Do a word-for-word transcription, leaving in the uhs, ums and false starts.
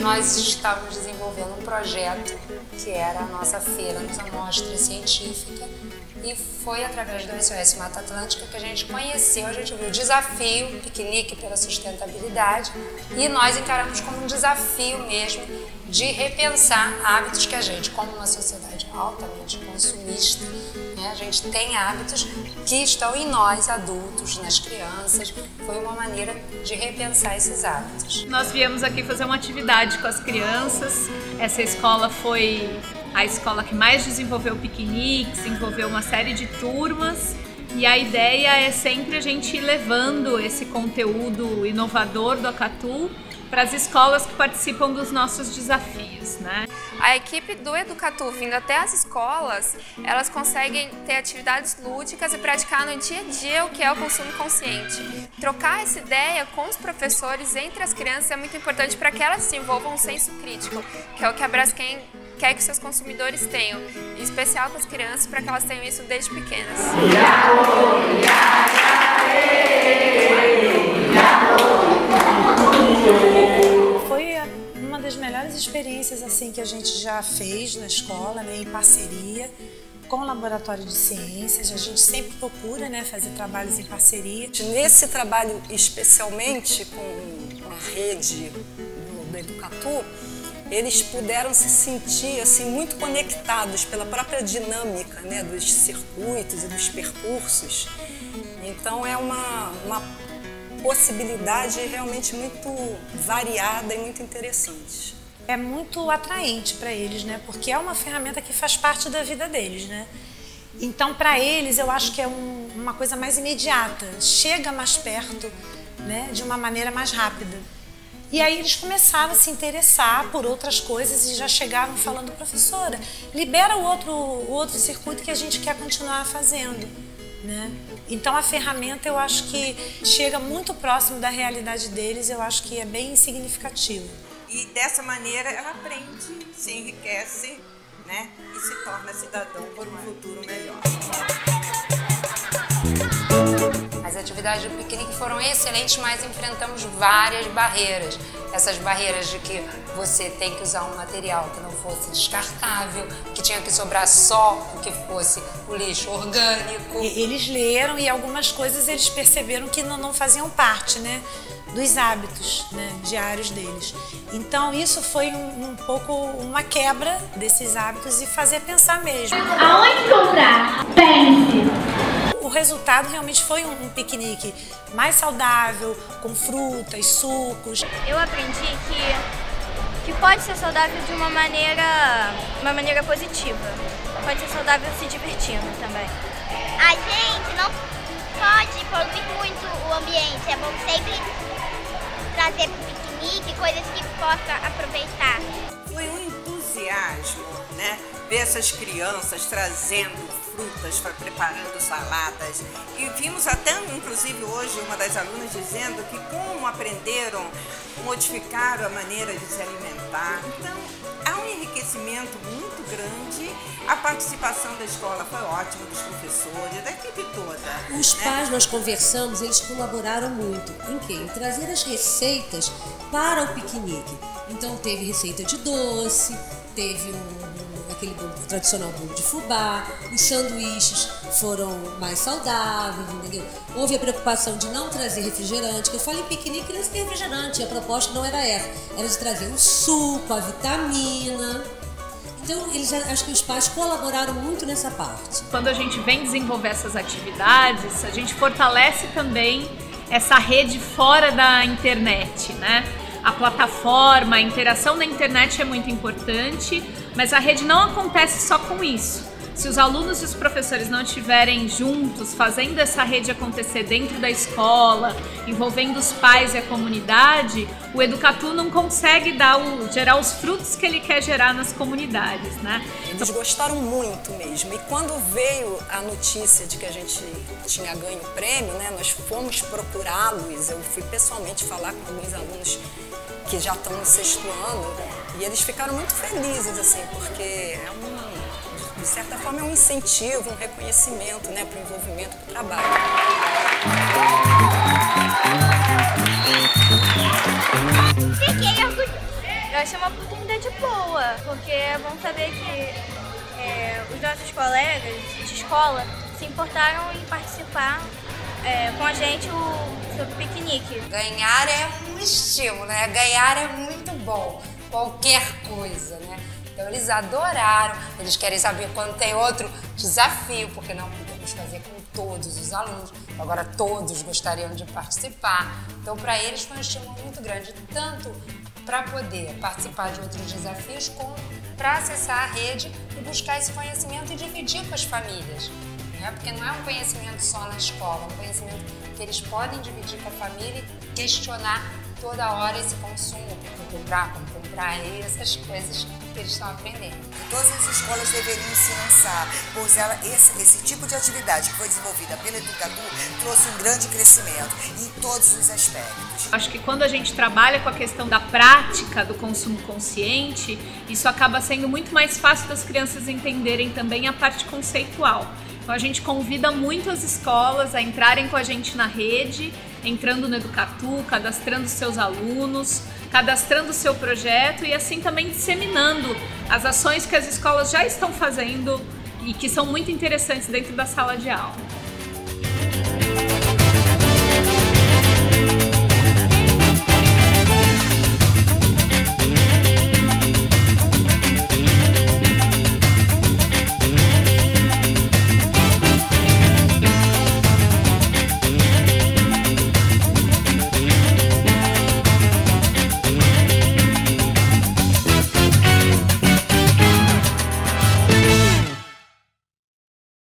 nós estávamos desenvolvendo um projeto que era a nossa feira nos Amostra Científica, e foi através do S O S Mata Atlântica que a gente conheceu, a gente viu o desafio, piquenique pela sustentabilidade, e nós encaramos como um desafio mesmo de repensar hábitos que a gente, como uma sociedade altamente consumista, né, a gente tem hábitos que estão em nós, adultos, nas crianças. Foi uma maneira de repensar esses hábitos. Nós viemos aqui fazer uma atividade com as crianças. Essa escola foi a escola que mais desenvolveu piqueniques, desenvolveu uma série de turmas, e a ideia é sempre a gente ir levando esse conteúdo inovador do Acatu para as escolas que participam dos nossos desafios, né? A equipe do Educatu vindo até as escolas, elas conseguem ter atividades lúdicas e praticar no dia a dia o que é o consumo consciente. Trocar essa ideia com os professores entre as crianças é muito importante para que elas desenvolvam um senso crítico, que é o que a Braskem quer que seus consumidores tenham, em especial com as crianças, para que elas tenham isso desde pequenas. Foi uma das melhores experiências assim que a gente já fez na escola, né, em parceria com o Laboratório de Ciências. A gente sempre procura, né, fazer trabalhos em parceria. Nesse trabalho, especialmente com a rede do, do Educatu, eles puderam se sentir assim, muito conectados pela própria dinâmica, né, dos circuitos e dos percursos. Então é uma, uma possibilidade realmente muito variada e muito interessante. É muito atraente para eles, né, porque é uma ferramenta que faz parte da vida deles, né? Então, para eles, eu acho que é um, uma coisa mais imediata, chega mais perto, né, de uma maneira mais rápida. E aí eles começaram a se interessar por outras coisas e já chegavam falando: professora, libera o outro, o outro circuito que a gente quer continuar fazendo, né? Então a ferramenta, eu acho que chega muito próximo da realidade deles, eu acho que é bem significativo. E dessa maneira ela aprende, se enriquece, né? E se torna cidadão por um futuro melhor. As atividades do piquenique foram excelentes, mas enfrentamos várias barreiras. Essas barreiras de que você tem que usar um material que não fosse descartável, que tinha que sobrar só o que fosse o lixo orgânico. Eles leram e algumas coisas eles perceberam que não, não faziam parte, né, dos hábitos, né, diários deles. Então isso foi um, um pouco uma quebra desses hábitos e fazer pensar mesmo. Aonde comprar? Pense! O resultado realmente foi um, um piquenique mais saudável, com frutas, sucos. Eu aprendi que, que pode ser saudável de uma maneira, uma maneira positiva. Pode ser saudável se divertindo também. A gente não pode poluir muito o ambiente. É bom sempre trazer para o piquenique coisas que possa aproveitar. Foi um entusiasmo, né? Ver essas crianças trazendo frutas, preparando saladas. E vimos até, inclusive hoje, uma das alunas dizendo que como aprenderam, modificaram a maneira de se alimentar. Então, há um enriquecimento muito grande. A participação da escola foi ótima, dos professores, da equipe toda. Os né? pais, nós conversamos, eles colaboraram muito. Em quê? Em trazer as receitas para o piquenique. Então, teve receita de doce, teve um aquele bolo, tradicional bolo de fubá, os sanduíches foram mais saudáveis, entendeu? Houve a preocupação de não trazer refrigerante, que eu falei em piquenique não se tem refrigerante, a proposta não era essa, era de trazer o suco, a vitamina. Então, eles, acho que os pais colaboraram muito nessa parte. Quando a gente vem desenvolver essas atividades, a gente fortalece também essa rede fora da internet, né? A plataforma, a interação na internet é muito importante, mas a rede não acontece só com isso. Se os alunos e os professores não estiverem juntos, fazendo essa rede acontecer dentro da escola, envolvendo os pais e a comunidade, o Educatu não consegue dar o, gerar os frutos que ele quer gerar nas comunidades, né? Eles gostaram muito mesmo. E quando veio a notícia de que a gente tinha ganho o prêmio, né, nós fomos procurá-los. Eu fui pessoalmente falar com alguns alunos que já estão no sexto ano e eles ficaram muito felizes, assim, porque é um, de certa forma é um incentivo, um reconhecimento, né, para o envolvimento do trabalho. Fiquei orgulhosa. Eu achei uma oportunidade boa, porque é bom saber que é, os nossos colegas de escola se importaram em participar é, com a gente o, sobre o piquenique. Ganhar é um estímulo, né? Ganhar é muito bom, qualquer coisa, né? Então eles adoraram, eles querem saber quando tem outro desafio, porque não podemos fazer com todos os alunos, agora todos gostariam de participar. Então para eles foi um estímulo muito grande, tanto para poder participar de outros desafios, como para acessar a rede e buscar esse conhecimento e dividir com as famílias. Né? Porque não é um conhecimento só na escola, é um conhecimento que eles podem dividir com a família e questionar toda hora esse consumo, como comprar, como comprar, e essas coisas que eles estão aprendendo. Todas as escolas deveriam se lançar, pois ela, esse, esse tipo de atividade que foi desenvolvida pela Educatu trouxe um grande crescimento em todos os aspectos. Acho que quando a gente trabalha com a questão da prática do consumo consciente, isso acaba sendo muito mais fácil das crianças entenderem também a parte conceitual. Então a gente convida muito as escolas a entrarem com a gente na rede, entrando no Educatu, cadastrando seus alunos, cadastrando o seu projeto e assim também disseminando as ações que as escolas já estão fazendo e que são muito interessantes dentro da sala de aula.